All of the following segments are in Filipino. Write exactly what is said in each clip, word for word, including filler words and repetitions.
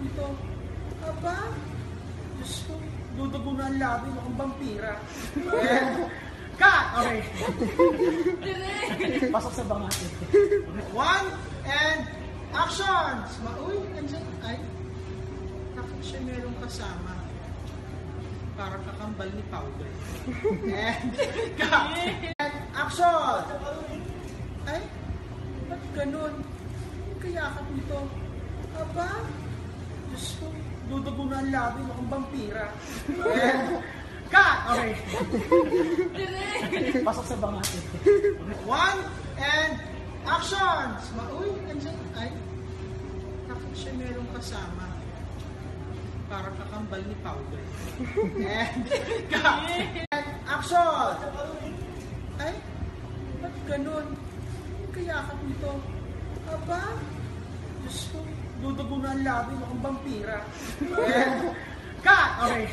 nito. Aba, Diyos ko, dudugo na ang labi mo kung vampira. And, cut! Okay. Pasok sa bangat. One, and action! Uy, andyan, ay, bakit siya merong kasama? Parang kakambal ni Powder. And, cut! And action! Ay, ba't ganun? Kaya akap nito. Aba, Diyos ko, dudugo na ang labi mo kung vampira. And, cut! Okay. Pasok sa bangat. One, and action! Uy, andyan, ay, bakit siya merong kasama? Parang kakambal ni Powder. And, cut! And action! Ay, ba't ganun? Kaya akap nito. Aba, Diyos ko, dudugo na ang labi mo kung vampira. And, cut! Okay.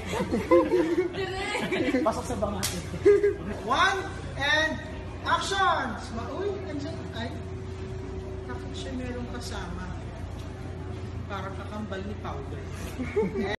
Pasok sa bangat. One, and action! Uy, andyan, ay, bakit siya merong kasama? Parang kakambal ni Powder.